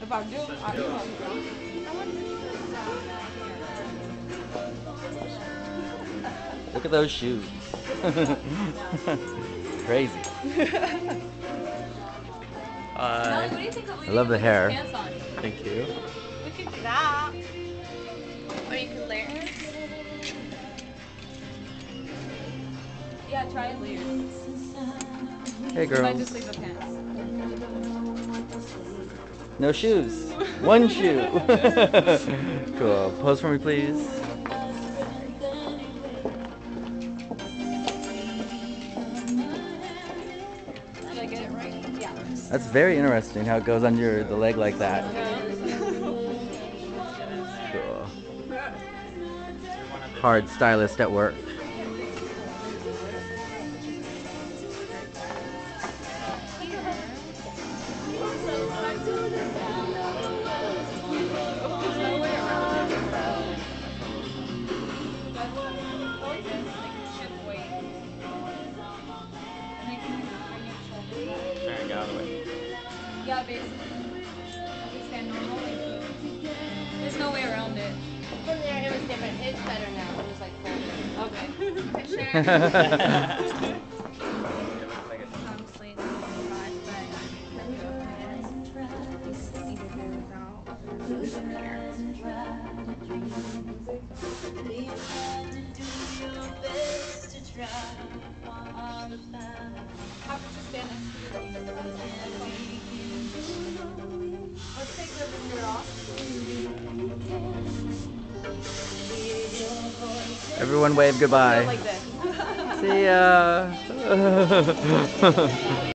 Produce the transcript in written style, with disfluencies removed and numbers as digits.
If I do, I do have to go. Look at those shoes. Crazy. What do you think of I love the hair. pants on? Thank you. We could do that. Or you could layer it. Yeah, try and layer. Hey You might girls. just leave the pants. No shoes. One shoe. Cool. Pose for me, please. Did I get it right? Yeah. That's very interesting how it goes under the leg like that. Cool. Hard stylist at work. Yeah, basically. Just stand normal. There's no way around it. From there, it was different. It's better now. It was like folded. Okay. Honestly, it's not, how could you stand next to the let's take the finger off. Everyone wave goodbye. Like this. See ya.